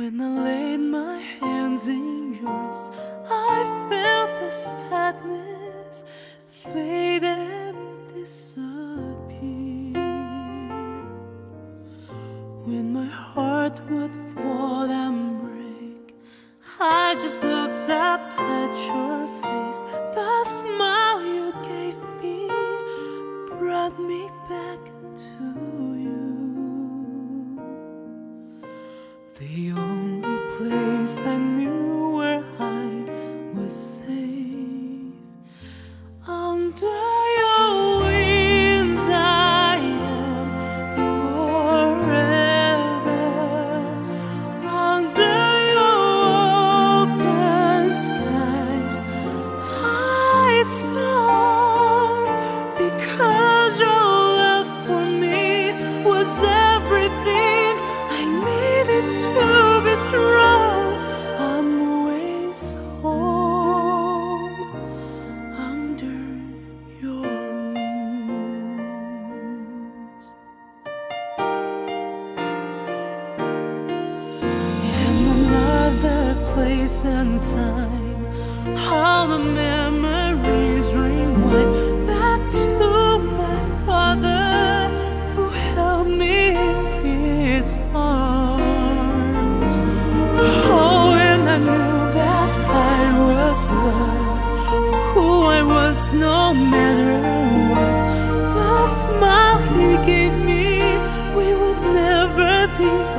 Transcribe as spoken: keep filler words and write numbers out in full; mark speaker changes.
Speaker 1: When I laid my hands in yours, I felt the sadness fade and disappear. When my heart would fall and break, I just looked up at your face. The smile you gave me brought me back to you. The only place I knew where I was safe. Under your wings I am forever. Under your open skies I soar, because your love for me was everything I needed to be strong. I'm always home under your wings. In another place and time, all the memories rewind back to my father who held me in his arms. Oh, and I knew that I was loved for who I was, no matter what. The smile he gave me, we would never be